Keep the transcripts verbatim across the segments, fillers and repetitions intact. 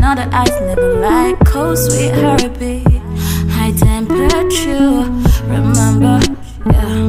know that ice never like cold, sweet heartbeat, high temperature. Remember, yeah.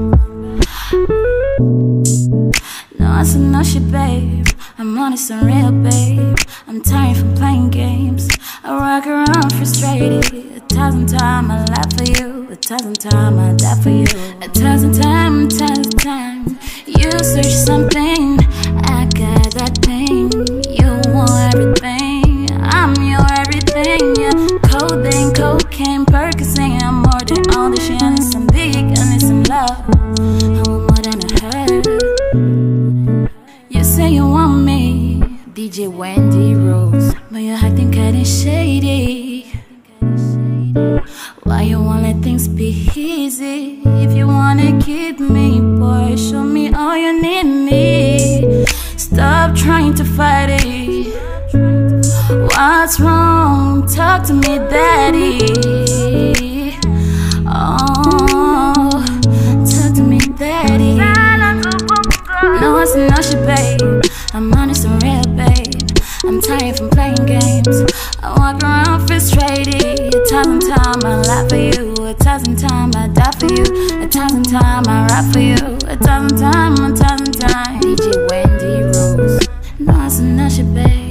No, I said no shit, babe. I'm honest and real, babe. I'm tired from playing games. I walk around frustrated. A thousand times I laugh for you. A thousand times I die for you. A thousand times, a thousand times. You search something, I got that thing. You want everything, I'm your everything. Yeah, codeine, cocaine, Percocet. I'm more than all this shit. I need some big, I need some love. I want more than a hurt. You say you want me, D J Wendy Rose, but you're acting kinda shady. Why you wanna let things be easy? If you wanna keep me, boy, show me all you need me. Stop trying to fight it. What's wrong? Talk to me, daddy. Oh, talk to me, daddy. No, it's no shit, babe. I'm honest and real, babe. I'm tired from playing games. I walk around frustrated. A thousand times I laugh for you. A thousand times I die for you. A thousand times I rap for you. A thousand times, a thousand times. D J Wendy Rose. No, it's no shit, babe.